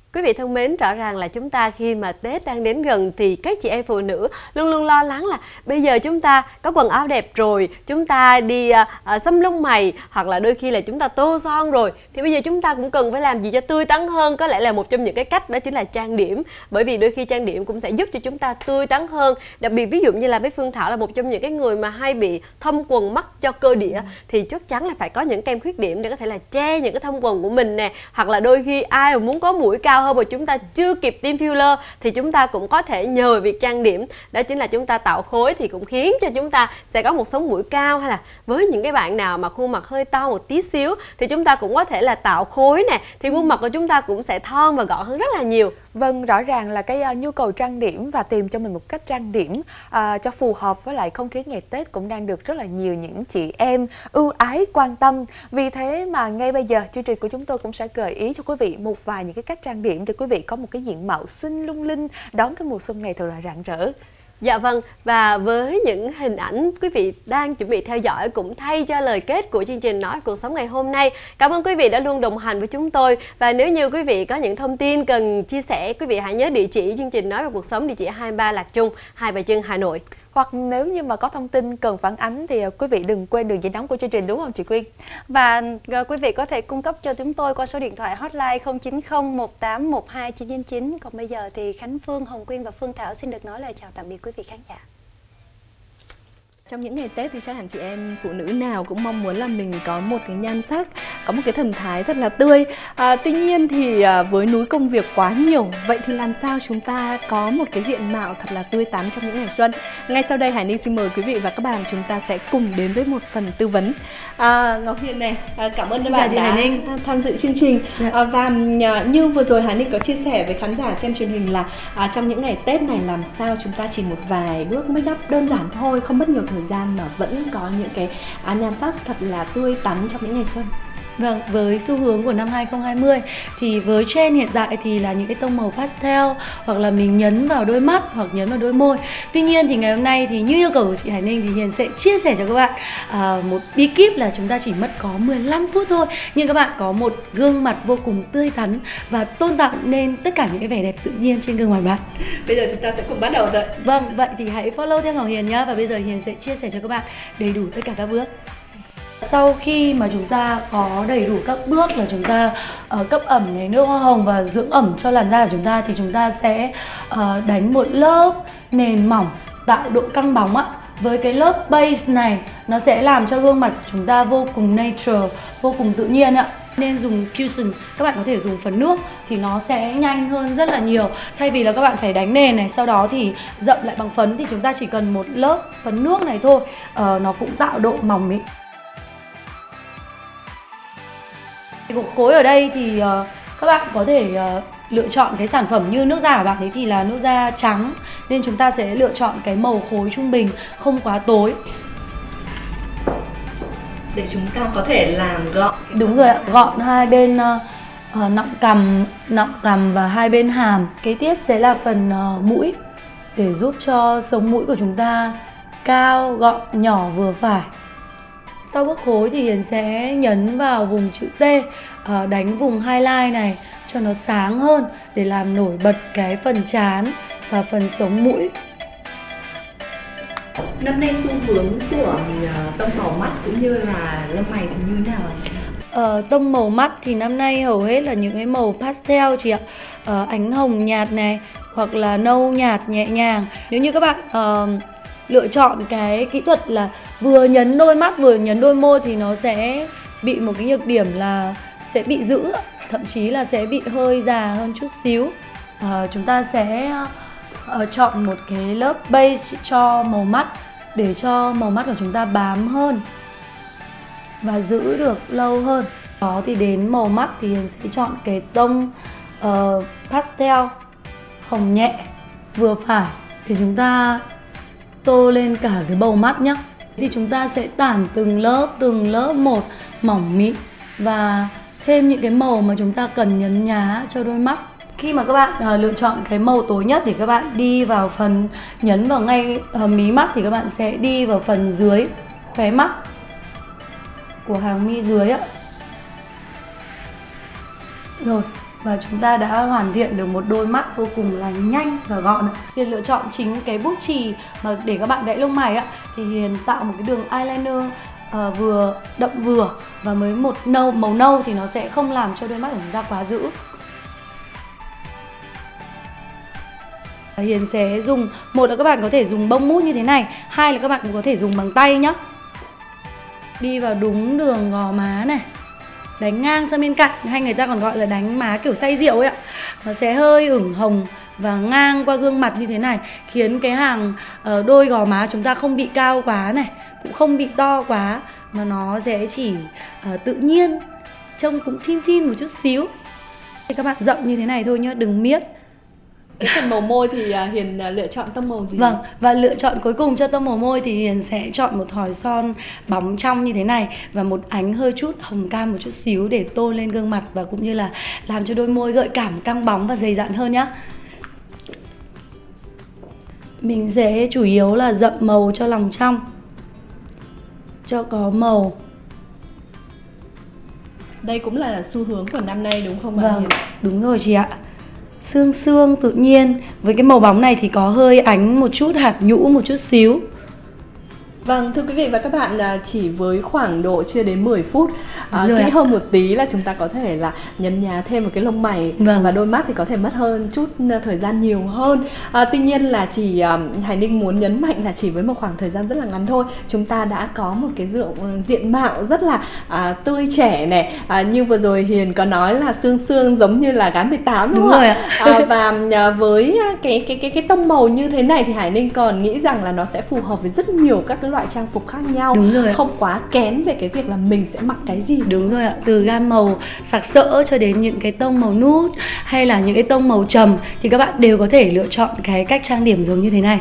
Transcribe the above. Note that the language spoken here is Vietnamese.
Quý vị thân mến, rõ ràng là chúng ta khi mà Tết đang đến gần thì các chị em phụ nữ luôn luôn lo lắng là bây giờ chúng ta có quần áo đẹp rồi, chúng ta đi xăm lông mày, hoặc là đôi khi là chúng ta tô son rồi, thì bây giờ chúng ta cũng cần phải làm gì cho tươi tắn hơn. Có lẽ là một trong những cái cách đó chính là trang điểm, bởi vì đôi khi trang điểm cũng sẽ giúp cho chúng ta tươi tắn hơn. Đặc biệt ví dụ như là với Phương Thảo là một trong những cái người mà hay bị thâm quầng mắc cho cơ địa, thì chắc chắn là phải có những kem khuyết điểm để có thể là che những cái thâm quầng của mình nè. Hoặc là đôi khi ai mà muốn có mũi cao hơn mà chúng ta chưa kịp tiêm filler thì chúng ta cũng có thể nhờ việc trang điểm, đó chính là chúng ta tạo khối, thì cũng khiến cho chúng ta sẽ có một sống mũi cao. Hay là với những cái bạn nào mà khuôn mặt hơi to một tí xíu thì chúng ta cũng có thể là tạo khối nè, thì khuôn mặt của chúng ta cũng sẽ thon và gọn hơn rất là nhiều. Vâng, rõ ràng là cái nhu cầu trang điểm và tìm cho mình một cách trang điểm cho phù hợp với lại không khí ngày Tết cũng đang được rất là nhiều những chị em ưu ái quan tâm. Vì thế mà ngay bây giờ chương trình của chúng tôi cũng sẽ gợi ý cho quý vị một vài những cái cách trang điểm để quý vị có một cái diện mạo xinh lung linh đón cái mùa xuân này thật là rạng rỡ. Dạ vâng, và với những hình ảnh quý vị đang chuẩn bị theo dõi cũng thay cho lời kết của chương trình Nói Cuộc Sống ngày hôm nay. Cảm ơn quý vị đã luôn đồng hành với chúng tôi. Và nếu như quý vị có những thông tin cần chia sẻ, quý vị hãy nhớ địa chỉ chương trình Nói Về Cuộc Sống, địa chỉ 23 Lạc Trung, Hai Bà Trưng, Hà Nội. Hoặc nếu như mà có thông tin cần phản ánh thì quý vị đừng quên đường dây nóng của chương trình, đúng không chị Quyên? Và quý vị có thể cung cấp cho chúng tôi qua số điện thoại hotline 0901812999. Còn bây giờ thì Khánh Phương, Hồng Quyên và Phương Thảo xin được nói lời chào tạm biệt quý vị khán giả. Trong những ngày Tết thì chắc hẳn chị em phụ nữ nào cũng mong muốn là mình có một cái nhan sắc, có một cái thần thái thật là tươi. Tuy nhiên thì với núi công việc quá nhiều, vậy thì làm sao chúng ta có một cái diện mạo thật là tươi tắn trong những ngày xuân? Ngay sau đây Hải Ninh xin mời quý vị và các bạn chúng ta sẽ cùng đến với một phần tư vấn. Ngọc Hiền này, cảm ơn các bạn đã tham dự chương trình. Và như vừa rồi Hải Ninh có chia sẻ với khán giả xem truyền hình là trong những ngày Tết này làm sao chúng ta chỉ một vài bước make up đơn giản thôi, không mất nhiều thời gian mà vẫn có những cái nhan sắc thật là tươi tắn trong những ngày xuân. Vâng, với xu hướng của năm 2020 thì với trend hiện tại thì là những cái tông màu pastel, hoặc là mình nhấn vào đôi mắt hoặc nhấn vào đôi môi. Tuy nhiên thì ngày hôm nay thì như yêu cầu của chị Hải Ninh thì Hiền sẽ chia sẻ cho các bạn một bí kíp là chúng ta chỉ mất có 15 phút thôi, nhưng các bạn có một gương mặt vô cùng tươi tắn và tôn tạo nên tất cả những cái vẻ đẹp tự nhiên trên gương mặt bạn. Bây giờ chúng ta sẽ cùng bắt đầu rồi. Vâng, vậy thì hãy follow theo Ngọc Hiền nhé. Và bây giờ Hiền sẽ chia sẻ cho các bạn đầy đủ tất cả các bước. Sau khi mà chúng ta có đầy đủ các bước là chúng ta cấp ẩm này, nước hoa hồng và dưỡng ẩm cho làn da của chúng ta, thì chúng ta sẽ đánh một lớp nền mỏng tạo độ căng bóng ạ. Với cái lớp base này nó sẽ làm cho gương mặt của chúng ta vô cùng natural, vô cùng tự nhiên ạ. Nên dùng cushion, các bạn có thể dùng phấn nước thì nó sẽ nhanh hơn rất là nhiều. Thay vì là các bạn phải đánh nền này, sau đó thì rậm lại bằng phấn, thì chúng ta chỉ cần một lớp phấn nước này thôi, nó cũng tạo độ mỏng ý. Gục khối ở đây thì các bạn có thể lựa chọn cái sản phẩm như nước da của bạn ấy thì là nước da trắng, nên chúng ta sẽ lựa chọn cái màu khối trung bình, không quá tối, để chúng ta có thể làm gọn. Đúng rồi ạ, gọn hai bên nọng cằm và hai bên hàm. Kế tiếp sẽ là phần mũi, để giúp cho sống mũi của chúng ta cao, gọn, nhỏ, vừa phải. Sau bước khối thì Hiền sẽ nhấn vào vùng chữ T, đánh vùng highlight này cho nó sáng hơn để làm nổi bật cái phần trán và phần sống mũi. Năm nay xu hướng của tông màu mắt cũng như là lông mày thì như thế nào ạ? Tông màu mắt thì năm nay hầu hết là những cái màu pastel chị ạ, ánh hồng nhạt này hoặc là nâu nhạt nhẹ nhàng. Nếu như các bạn lựa chọn cái kỹ thuật là vừa nhấn đôi mắt vừa nhấn đôi môi thì nó sẽ bị một cái nhược điểm là sẽ bị giữ, thậm chí là sẽ bị hơi già hơn chút xíu. Chúng ta sẽ chọn một cái lớp base cho màu mắt để cho màu mắt của chúng ta bám hơn và giữ được lâu hơn. Đó thì đến màu mắt thì Hiền sẽ chọn cái tông pastel hồng nhẹ vừa phải để chúng ta tô lên cả cái bầu mắt nhé. Thì chúng ta sẽ tản từng lớp một mỏng mịn và thêm những cái màu mà chúng ta cần nhấn nhá cho đôi mắt. Khi mà các bạn lựa chọn cái màu tối nhất để các bạn đi vào phần nhấn vào ngay mí mắt thì các bạn sẽ đi vào phần dưới khóe mắt của hàng mi dưới ạ. Rồi, và chúng ta đã hoàn thiện được một đôi mắt vô cùng là nhanh và gọn. Hiền lựa chọn chính cái bút chì mà để các bạn vẽ lông mày thì Hiền tạo một cái đường eyeliner vừa đậm vừa và với một màu nâu thì nó sẽ không làm cho đôi mắt của chúng ta quá dữ. Hiền sẽ dùng, một là các bạn có thể dùng bông mút như thế này, hai là các bạn cũng có thể dùng bằng tay nhá. Đi vào đúng đường gò má này, đánh ngang sang bên cạnh, hay người ta còn gọi là đánh má kiểu say rượu ấy ạ. Nó sẽ hơi ửng hồng và ngang qua gương mặt như thế này, khiến cái hàng đôi gò má chúng ta không bị cao quá này, cũng không bị to quá, mà nó sẽ chỉ tự nhiên, trông cũng thin thin một chút xíu. Các bạn rộng như thế này thôi nhá, đừng miết. Cái phần màu môi thì Hiền lựa chọn tông màu gì? Vâng, và lựa chọn cuối cùng cho tông màu môi thì Hiền sẽ chọn một thỏi son bóng trong như thế này và một ánh hơi chút hồng cam một chút xíu để tôn lên gương mặt và cũng như là làm cho đôi môi gợi cảm, căng bóng và dày dặn hơn nhá. Mình sẽ chủ yếu là dậm màu cho lòng trong, cho có màu. Đây cũng là xu hướng của năm nay đúng không ạ? Vâng, đúng rồi chị ạ. Sương sương tự nhiên. Với cái màu bóng này thì có hơi ánh một chút hạt nhũ một chút xíu. Vâng, thưa quý vị và các bạn, chỉ với khoảng độ chưa đến 10 phút kỹ hơn một tí là chúng ta có thể là nhấn nhá thêm một cái lông mày. Vâng. Và đôi mắt thì có thể mất hơn chút thời gian nhiều hơn. Tuy nhiên là chỉ Hải Ninh muốn nhấn mạnh là chỉ với một khoảng thời gian rất là ngắn thôi, chúng ta đã có một cái diện mạo rất là tươi trẻ này. Như vừa rồi Hiền có nói là sương sương giống như là gái 18 đúng không ạ? Và với cái tông màu như thế này thì Hải Ninh còn nghĩ rằng là nó sẽ phù hợp với rất nhiều các cái loại trang phục khác nhau. Đúng rồi. Không quá kén về cái việc là mình sẽ mặc cái gì. Đúng rồi ạ. Từ gam màu sặc sỡ cho đến những cái tông màu nude hay là những cái tông màu trầm thì các bạn đều có thể lựa chọn cái cách trang điểm giống như thế này.